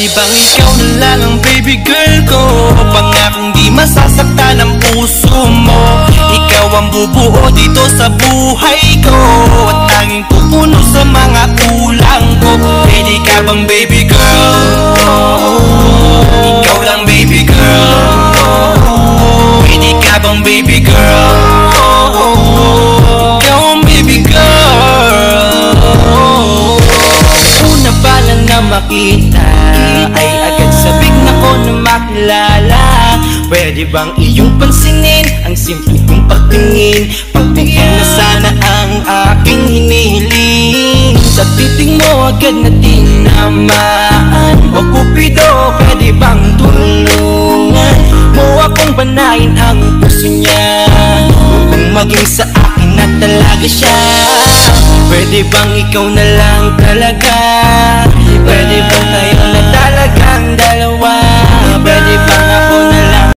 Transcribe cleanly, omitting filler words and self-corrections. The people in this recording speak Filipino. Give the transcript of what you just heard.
bang ikaw na lang ang baby girl ko? Pangakong di masasaktan ang puso mo. Ikaw ang bubuo dito sa buhay ko, at tanging pupuno sa mga kulang ko. Pwede ka bang baby girl? Ikaw lang baby girl. Pwede ka bang baby girl? Ikaw ang baby girl. Una pa lang na makita ay agad sabik na ko na makilala. Pwede bang iyong pansinin ang simple kong pagtingin? Pagbigyan na sana ang aking hinihiling. Sa titing mo agad na tinamaan. O Cupido, pwede bang tulungan mo akong banayin ang puso niya, upang maging sa akin na talaga siya? Pwede bang ikaw na lang talaga? Pwede bang